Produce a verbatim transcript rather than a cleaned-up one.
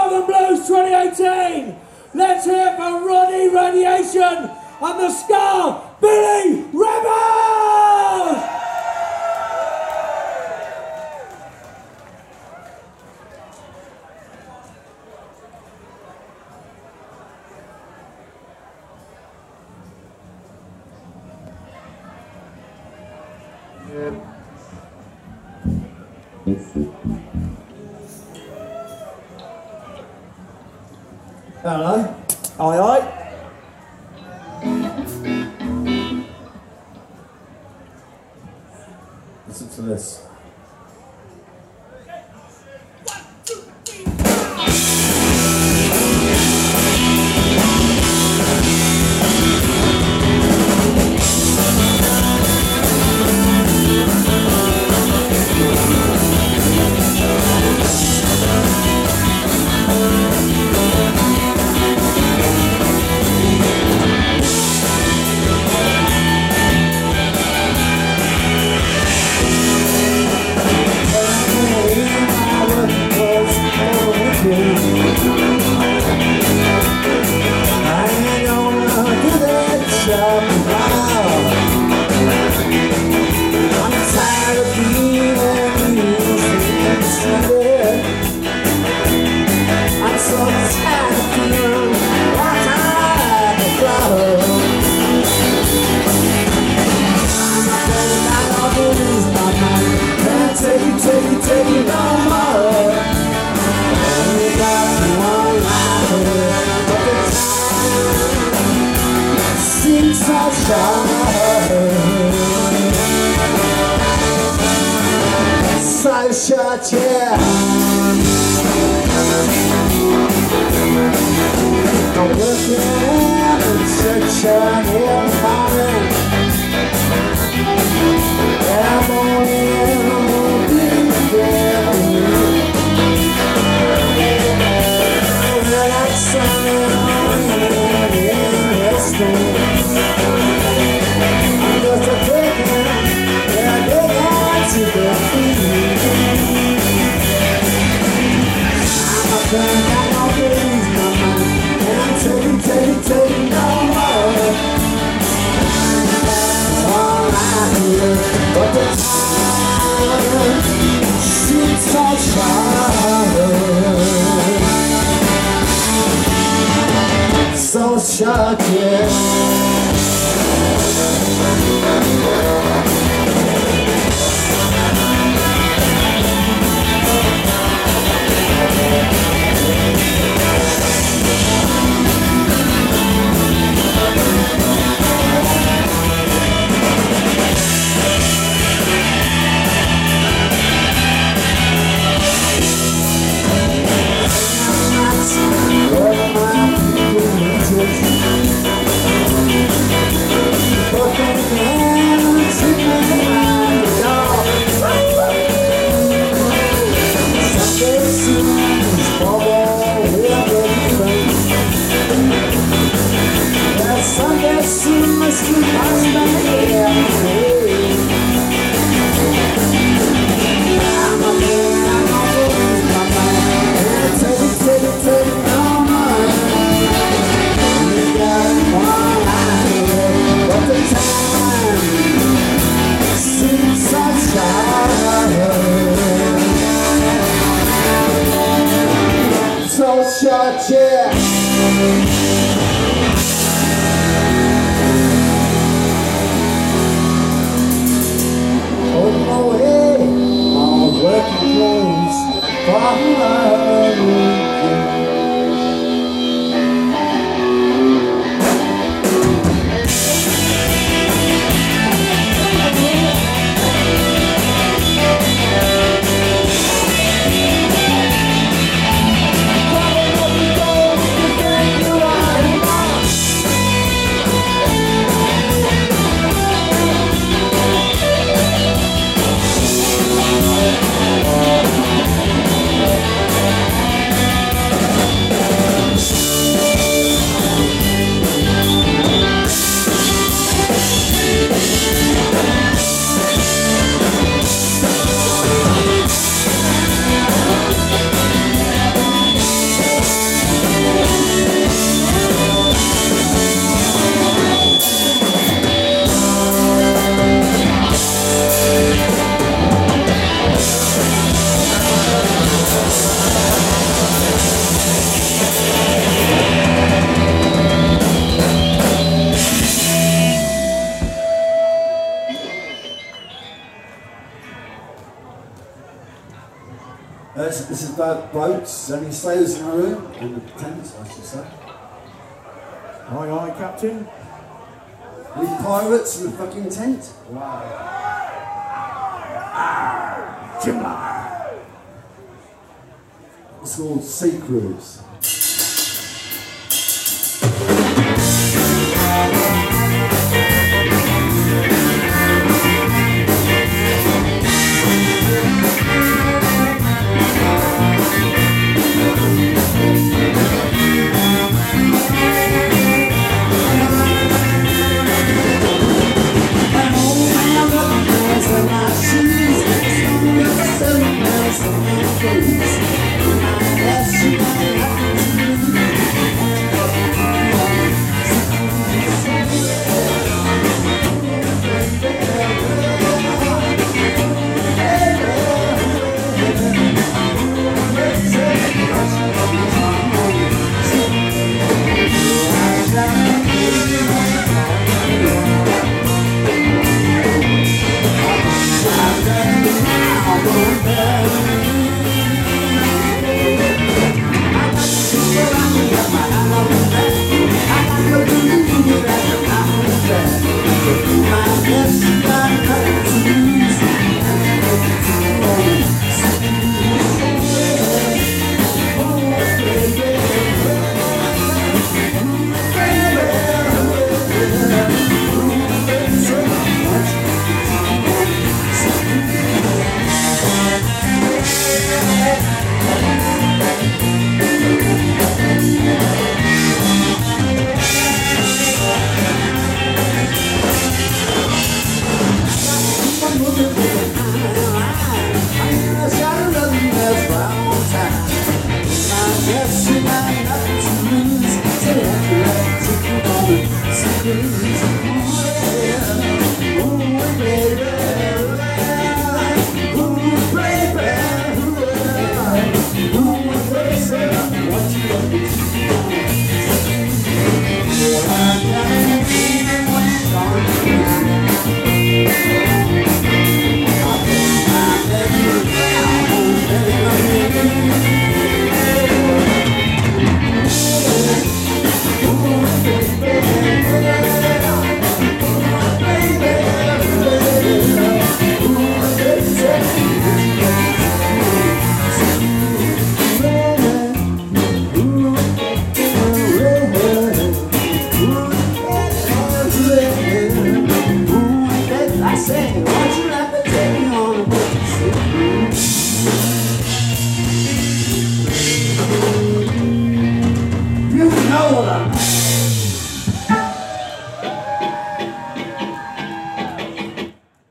Southern Blues twenty eighteen. Let's hear it for Ronnie Radiation and the Ska Billy Rebels! Hello. Aye, aye. Listen to this. Shut yeah. I'm looking at such a hill morning. I'm on in, I'm on in together. Well, I'm sunning on in the storm. I'm just a taking, yeah, I get out to the feet. I don't lose my mind, and I'm taking, taking, taking no more. All I hear, but the time seems so short, so short, yeah. Shut yeah. On my way, my working clothes, far this, this is about boats, only sailors in a room, in the tent, I should say. Aye, aye, Captain. We pirates in the fucking tent. Wow. It's called Sea Cruise. Secret